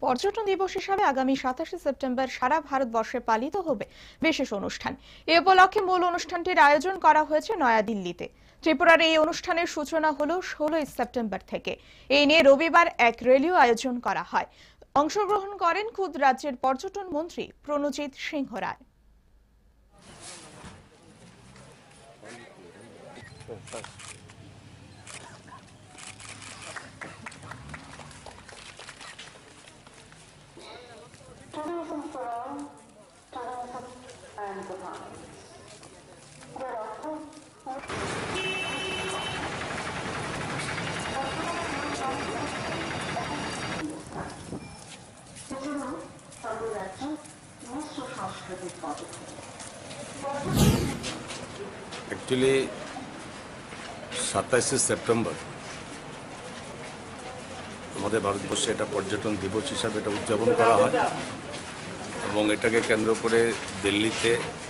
পর্যটন দিবস হিসাবে আগামী 27শে সেপ্টেম্বর সারা ভারতবর্ষে পালিত হবে বিশেষ অনুষ্ঠান। এ উপলক্ষে মূল অনুষ্ঠানটির আয়োজন করা হয়েছে নয়াদিল্লিতে। ত্রিপুরার এই অনুষ্ঠানের সূচনা হলো 16ই সেপ্টেম্বর থেকে। এই নিয়ে রবিবার এক র্যালিও আয়োজন করা হয়। অংশগ্রহণ করেন খুদ রাজ্যের পর্যটন মন্ত্রী প্রণজিৎ সিংহ রায়। Tourism for all, tourism and the vibes. There are two সেজন্য আমাদের রাজ্যে মিশ্র সাংস্কৃতিক পদক্ষেপ। অ্যাকচুয়ালি 27শে সেপ্টেম্বর আমাদের ভারতবর্ষে এটা পর্যটন দিবস হিসাবে এটা উদযাপন করা হয় এবং এটাকে কেন্দ্র করে দিল্লিতে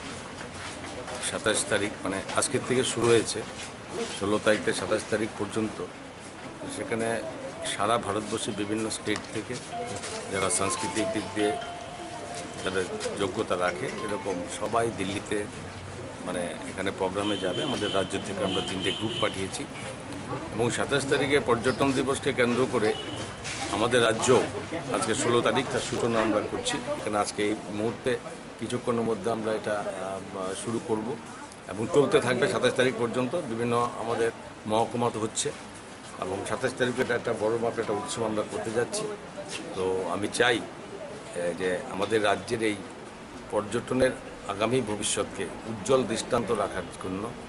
27 তারিখ মানে আজকের থেকে শুরু হয়েছে, 16 তারিখ থেকে 27 তারিখ পর্যন্ত। সেখানে সারা ভারতবর্ষের বিভিন্ন স্টেট থেকে যারা সাংস্কৃতিক দিক দিয়ে যারা যোগ্যতা রাখে এরকম সবাই দিল্লিতে মানে এখানে প্রোগ্রামে যাবে। আমাদের রাজ্য থেকে আমরা 3টে গ্রুপ পাঠিয়েছি এবং 27 তারিখে পর্যটন দিবসকে কেন্দ্র করে আমাদের রাজ্য আজকে 16 তারিখ তার সূচনা আমরা করছি। এখানে আজকে এই মুহূর্তে কিছুক্ষণের মধ্যে আমরা এটা শুরু করব এবং চলতে থাকবে 27 তারিখ পর্যন্ত। বিভিন্ন আমাদের মহকুমাতে হচ্ছে এবং 27 তারিখে এটা একটা বড় মাপের একটা উৎসব আমরা করতে যাচ্ছি। তো আমি চাই যে আমাদের রাজ্যের এই পর্যটনের আগামী ভবিষ্যৎকে উজ্জ্বল দৃষ্টান্ত রাখার জন্য